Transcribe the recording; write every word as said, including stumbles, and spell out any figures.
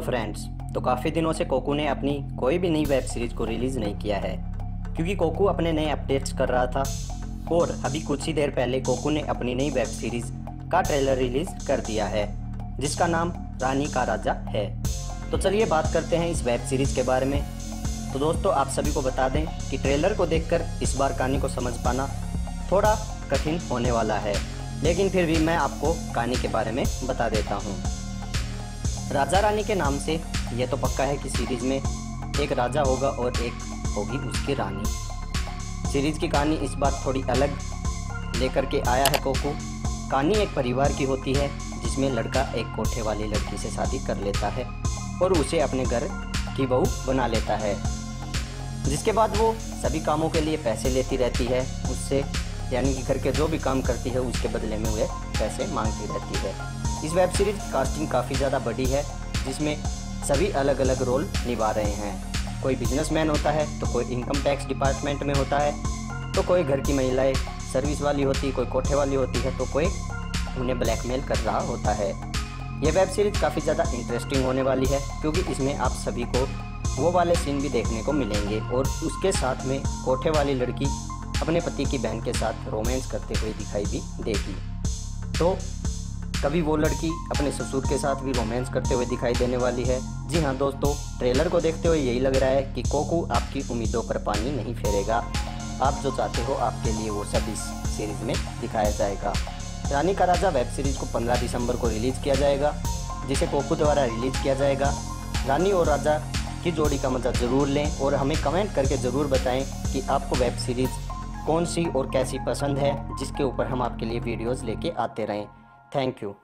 Friends, तो काफ़ी दिनों से कोकू ने अपनी कोई भी नई वेब सीरीज़ को रिलीज़ नहीं किया है क्योंकि कोकू अपने नए अपडेट्स कर रहा था। और अभी कुछ ही देर पहले कोकू ने अपनी नई वेब सीरीज़ का ट्रेलर रिलीज़ कर दिया है जिसका नाम रानी का राजा है। तो चलिए बात करते हैं इस वेब सीरीज़ के बारे में। तो दोस्तों, आप सभी को बता दें कि ट्रेलर को देखकर इस बार कहानी को समझ पाना थोड़ा कठिन होने वाला है, लेकिन फिर भी मैं आपको कहानी के बारे में बता देता हूँ। राजा रानी के नाम से यह तो पक्का है कि सीरीज़ में एक राजा होगा और एक होगी उसकी रानी। सीरीज़ की कहानी इस बार थोड़ी अलग लेकर के आया है कोकू। कहानी एक परिवार की होती है जिसमें लड़का एक कोठे वाली लड़की से शादी कर लेता है और उसे अपने घर की बहू बना लेता है, जिसके बाद वो सभी कामों के लिए पैसे लेती रहती है उससे, यानी कि घर के जो भी काम करती है उसके बदले में वह पैसे मांगती रहती है। इस वेब सीरीज़ की कास्टिंग काफ़ी ज़्यादा बड़ी है जिसमें सभी अलग अलग रोल निभा रहे हैं। कोई बिजनेसमैन होता है तो कोई इनकम टैक्स डिपार्टमेंट में होता है, तो कोई घर की महिलाएं सर्विस वाली होती है, कोई कोठे वाली होती है, तो कोई उन्हें ब्लैकमेल कर रहा होता है। यह वेब सीरीज़ काफ़ी ज़्यादा इंटरेस्टिंग होने वाली है क्योंकि इसमें आप सभी को वो वाले सीन भी देखने को मिलेंगे और उसके साथ में कोठे वाली लड़की अपने पति की बहन के साथ रोमांस करते हुए दिखाई भी देगी। तो कभी वो लड़की अपने ससुर के साथ भी रोमांस करते हुए दिखाई देने वाली है। जी हाँ दोस्तों, ट्रेलर को देखते हुए यही लग रहा है कि कोकू आपकी उम्मीदों पर पानी नहीं फेरेगा। आप जो चाहते हो आपके लिए वो सब इस सीरीज़ में दिखाया जाएगा। रानी का राजा वेब सीरीज़ को पंद्रह दिसंबर को रिलीज़ किया जाएगा, जिसे कोकू द्वारा रिलीज़ किया जाएगा। रानी और राजा की जोड़ी का मज़ा ज़रूर लें और हमें कमेंट करके ज़रूर बताएं कि आपको वेब सीरीज़ कौन सी और कैसी पसंद है, जिसके ऊपर हम आपके लिए वीडियोज़ लेके आते रहें। Thank you.